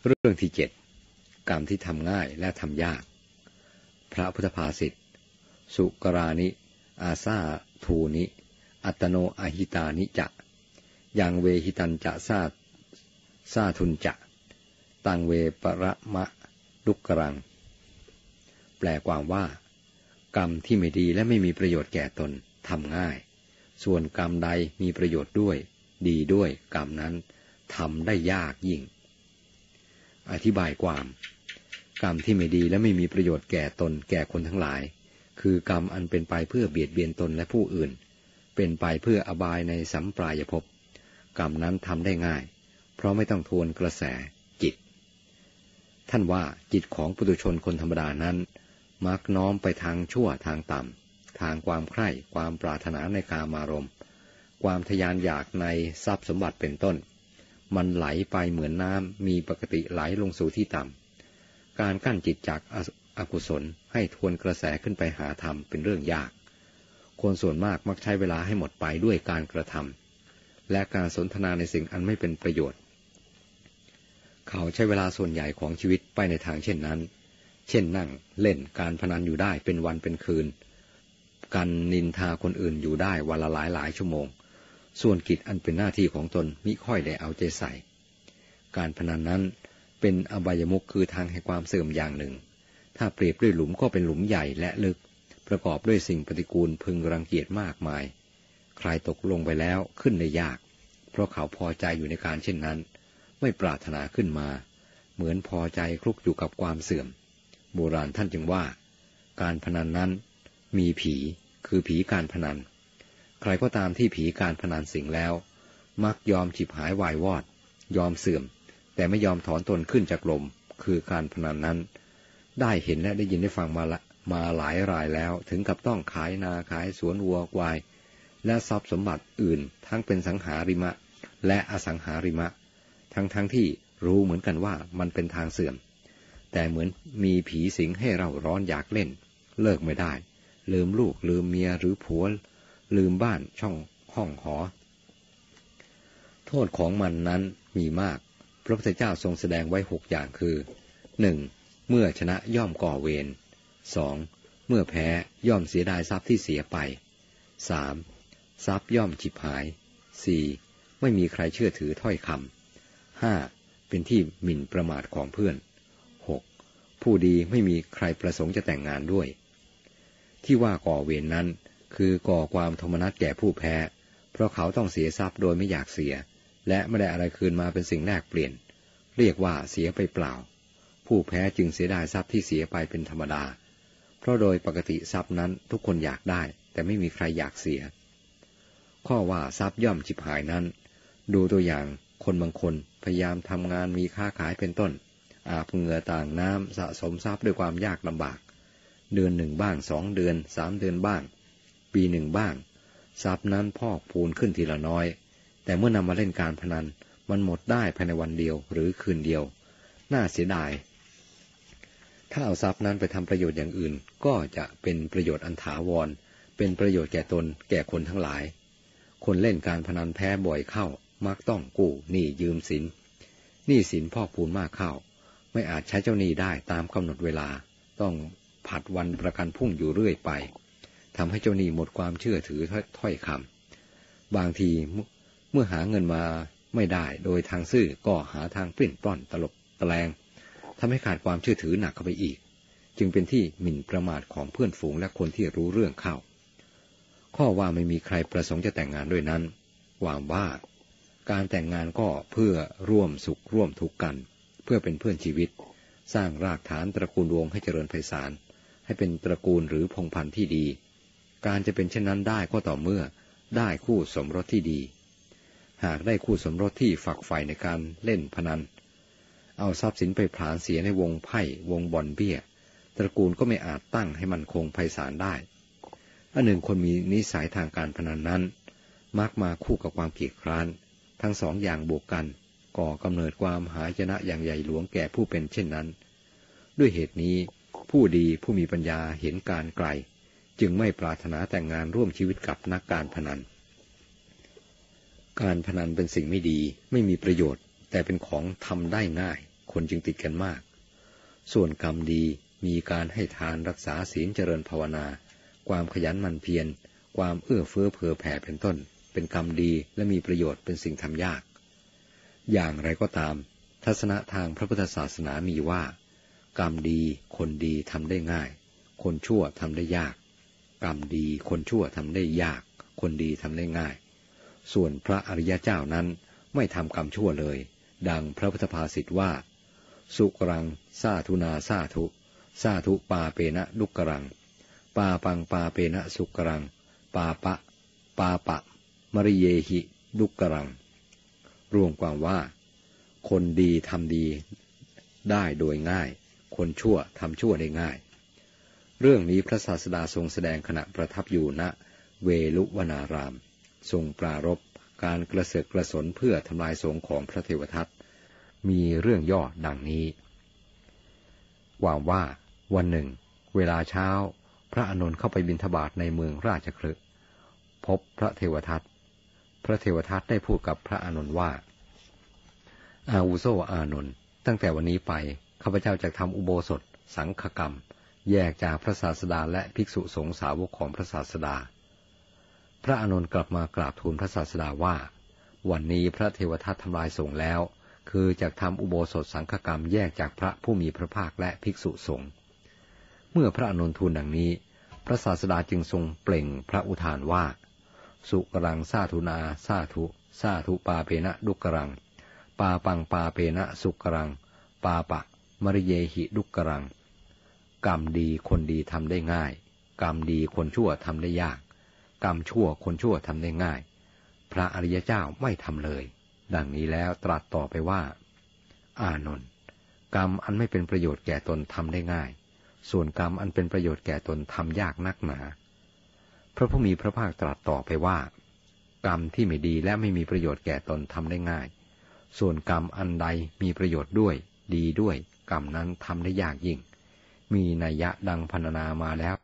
เรื่องที่7กรรมที่ทำง่ายและทำยากพระพุทธภาษิตสุกรานิอาซาทูนิอัตโนอหิตานิจะยังเวหิตันจะซาทุนจะตังเวปรมะลุกกรังแปลความว่ากรรมที่ไม่ดีและไม่มีประโยชน์แก่ตนทำง่ายส่วนกรรมใดมีประโยชน์ด้วยดีด้วยกรรมนั้นทำได้ยากยิ่งอธิบายความกรรมที่ไม่ดีและไม่มีประโยชน์แก่ตนแก่คนทั้งหลายคือกรรมอันเป็นไปเพื่อเบียดเบียนตนและผู้อื่นเป็นไปเพื่ออบายในสัมปรายภพกรรมนั้นทำได้ง่ายเพราะไม่ต้องทวนกระแสจิตท่านว่าจิตของปุถุชนคนธรรมดานั้นมักน้อมไปทางชั่วทางต่ำทางความใคร่ความปรารถนาในกามารมณ์ความทยานอยากในทรัพย์สมบัติเป็นต้นมันไหลไปเหมือนน้ำมีปกติไหลลงสู่ที่ต่ำการกั้นจิตจากอกุศลให้ทวนกระแสขึ้นไปหาธรรมเป็นเรื่องยากคนส่วนมากมักใช้เวลาให้หมดไปด้วยการกระทำและการสนทนาในสิ่งอันไม่เป็นประโยชน์เขาใช้เวลาส่วนใหญ่ของชีวิตไปในทางเช่นนั้นเช่นนั่งเล่นการพนันอยู่ได้เป็นวันเป็นคืนกันนินทาคนอื่นอยู่ได้วันละหลายชั่วโมงส่วนกิจอันเป็นหน้าที่ของตนมิค่อยได้เอาใจใส่การพนันนั้นเป็นอบายมุขคือทางแห่งความเสื่อมอย่างหนึ่งถ้าเปรียบด้วยหลุมก็เป็นหลุมใหญ่และลึกประกอบด้วยสิ่งปฏิกูลพึงรังเกียจมากมายใครตกลงไปแล้วขึ้นได้ยากเพราะเขาพอใจอยู่ในการเช่นนั้นไม่ปรารถนาขึ้นมาเหมือนพอใจคลุกอยู่กับความเสื่อมโบราณท่านจึงว่าการพนันนั้นมีผีคือผีการพนันใครก็ตามที่ผีการพนันสิงแล้วมักยอมฉิบหายวายวอดยอมเสื่อมแต่ไม่ยอมถอนตนขึ้นจากลมคือการพนันนั้นได้เห็นและได้ยินได้ฟังมาหลายรายแล้วถึงกับต้องขายนาขายสวนวัวควายและทรัพย์สมบัติอื่นทั้งเป็นสังหาริมะและอสังหาริมะทั้งที่รู้เหมือนกันว่ามันเป็นทางเสื่อมแต่เหมือนมีผีสิงให้เราร้อนอยากเล่นเลิกไม่ได้ลืมลูกลืมเมียหรือผัวลืมบ้านช่องห้องหอโทษของมันนั้นมีมากพระพุทธเจ้าทรงแสดงไว้6อย่างคือ 1. เมื่อชนะย่อมก่อเวร 2. เมื่อแพ้ย่อมเสียดายทรัพย์ที่เสียไป 3. ทรัพย์ย่อมฉิบหาย 4. ไม่มีใครเชื่อถือถ้อยคำ 5. เป็นที่หมิ่นประมาทของเพื่อน 6. ผู้ดีไม่มีใครประสงค์จะแต่งงานด้วยที่ว่าก่อเวรนั้นคือก่อความโทมนัสแก่ผู้แพ้เพราะเขาต้องเสียทรัพย์โดยไม่อยากเสียและไม่ได้อะไรคืนมาเป็นสิ่งแลกเปลี่ยนเรียกว่าเสียไปเปล่าผู้แพ้จึงเสียดายทรัพย์ที่เสียไปเป็นธรรมดาเพราะโดยปกติทรัพย์นั้นทุกคนอยากได้แต่ไม่มีใครอยากเสียข้อว่าทรัพย์ย่อมฉิบหายนั้นดูตัวอย่างคนบางคนพยายามทำงานมีค้าขายเป็นต้นอาบเหงื่อต่างน้ำสะสมทรัพย์ด้วยความยากลำบากเดือน1บ้าง2เดือน3เดือนบ้างปี1บ้างทรัพย์นั้นพอกพูนขึ้นทีละน้อยแต่เมื่อนำมาเล่นการพนันมันหมดได้ภายในวันเดียวหรือคืนเดียวน่าเสียดายถ้าเอาทรัพย์นั้นไปทำประโยชน์อย่างอื่นก็จะเป็นประโยชน์อันถาวรเป็นประโยชน์แก่ตนแก่คนทั้งหลายคนเล่นการพนันแพ้บ่อยเข้ามักต้องกู้หนี้ยืมสินหนี้สินพอกพูนมากเข้าไม่อาจใช้เจ้าหนี้ได้ตามกำหนดเวลาต้องผัดวันประกันพรุ่งอยู่เรื่อยไปทำให้เจ้าหนี้หมดความเชื่อถือถ้อยคำบางทีเมื่อหาเงินมาไม่ได้โดยทางซื่อก็หาทางปลิ้นปล้อนตลบตะแลงทำให้ขาดความเชื่อถือหนักเข้าไปอีกจึงเป็นที่หมิ่นประมาทของเพื่อนฝูงและคนที่รู้เรื่องเข้าข้อว่าไม่มีใครประสงค์จะแต่งงานด้วยนั้นความว่าการแต่งงานก็เพื่อร่วมสุขร่วมทุกข์กันเพื่อเป็นเพื่อนชีวิตสร้างรากฐานตระกูลวงให้เจริญไพศาลให้เป็นตระกูลหรือพงศ์พันธุ์ที่ดีการจะเป็นเช่นนั้นได้ก็ต่อเมื่อได้คู่สมรสที่ดีหากได้คู่สมรสที่ฝักใฝ่ในการเล่นพนันเอาทรัพย์สินไปผลาญเสียในวงไพ่วงบ่อนเบี้ยตระกูลก็ไม่อาจตั้งให้มันคงไพศาลได้อันหนึ่งคนมีนิสัยทางการพนันนั้นมักมาคู่กับความเกียจคร้านทั้งสองอย่างบวกกันก่อกำเนิดความหายนะอย่างใหญ่หลวงแก่ผู้เป็นเช่นนั้นด้วยเหตุนี้ผู้ดีผู้มีปัญญาเห็นการไกลจึงไม่ปรารถนาแต่งงานร่วมชีวิตกับนักการพนันการพนันเป็นสิ่งไม่ดีไม่มีประโยชน์แต่เป็นของทำได้ง่ายคคนจึงติดกันมากส่วนกรรมดีมีการให้ทานรักษาศีลเจริญภาวนาความขยันหมั่นเพียรความเอื้อเฟื้อเผื่อแผ่เป็นต้นเป็นกรรมดีและมีประโยชน์เป็นสิ่งทำยากอย่างไรก็ตามทัศนะทางพระพุทธศาสนามีว่ากรรมดีคนดีทำได้ง่ายคนชั่วทำได้ยากกรรมดีคนชั่วทำได้ยากคนดีทำได้ง่ายส่วนพระอริยเจ้านั้นไม่ทำกรรมชั่วเลยดังพระพุทธภาษิตว่าสุกรังสาธุนาสาธุสาธุปาเปนะดุกรังปาปังปาเปนะสุกรังปาปะมริเยหิดุกรังรวมความว่าคนดีทำดีได้โดยง่ายคนชั่วทำชั่วได้ง่ายเรื่องนี้พระศาสดาทรงแสดงขณะประทับอยู่ณเวลุวนารามทรงปรารภการกระเสือกกระสนเพื่อทำลายสงฆ์ของพระเทวทัตมีเรื่องย่อดังนี้ความว่าวันหนึ่งเวลาเช้าพระอานนท์เข้าไปบิณฑบาตในเมืองราชคฤห์พบพระเทวทัตพระเทวทัตได้พูดกับพระอานนท์ว่าอาวุโสอานนท์ตั้งแต่วันนี้ไปข้าพเจ้าจะทำอุโบสถสังฆกรรมแยกจากพระศาสดาและภิกษุสงฆ์สาวกของพระศาสดาพระอานนท์กลับมากราบทูลพระศาสดาว่าวันนี้พระเทวทัตทำลายสงฆ์แล้วคือจะทำอุโบสถสังฆกรรมแยกจากพระผู้มีพระภาคและภิกษุสงฆ์เมื่อพระอานนท์ทูลดังนี้พระศาสดาจึงทรงเปล่งพระอุทานว่าสุกรังสาธุนาสาธุสาธุปาเปนะดุกรังปาปังปาเปนะสุกรังปาปะมริเยหิดุกรังกรรมดีคนดีทำได้ง่ายกรรมดีคนชั่วทำได้ยากกรรมชั่วคนชั่วทำได้ง่ายพระอริยเจ้าไม่ทำเลยดังนี้แล้วตรัสต่อไปว่าอานนท์กรรมอันไม่เป็นประโยชน์แก่ตนทำได้ง่ายส่วนกรรมอันเป็นประโยชน์แก่ตนทำยากนักหนาพระผู้มีพระภาคตรัสต่อไปว่ากรรมที่ไม่ดีและไม่มีประโยชน์แก่ตนทำได้ง่ายส่วนกรรมอันใดมีประโยชน์ด้วยดีด้วยกรรมนั้นทำได้ยากยิ่งมีนัยยะดังพรรณนามาแล้ว